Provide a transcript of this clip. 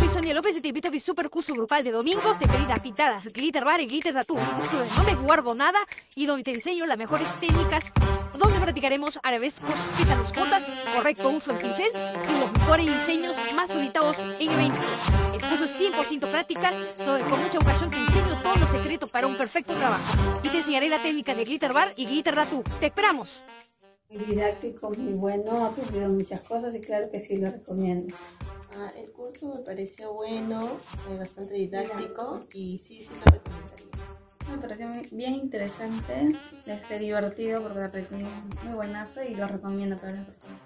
Soy Sonia López y te invito a mi super curso grupal de domingos de pelitas pintadas, glitter bar y glitter tattoo. Un curso donde no me guardo nada y donde te enseño las mejores técnicas, donde practicaremos arabescos, pétalos, gotas, correcto uso del pincel y los mejores diseños más solicitados en eventos. El curso es 100% prácticas, donde con mucha ocasión te enseño todos los secretos para un perfecto trabajo. Y te enseñaré la técnica de glitter bar y glitter tattoo. ¡Te esperamos! Muy didáctico, muy bueno, ha aprendido muchas cosas y claro que sí lo recomiendo. El curso me pareció bueno, bastante didáctico y sí lo recomendaría. Me pareció bien interesante, divertido porque aprendí muy buenazo y lo recomiendo a todas las personas.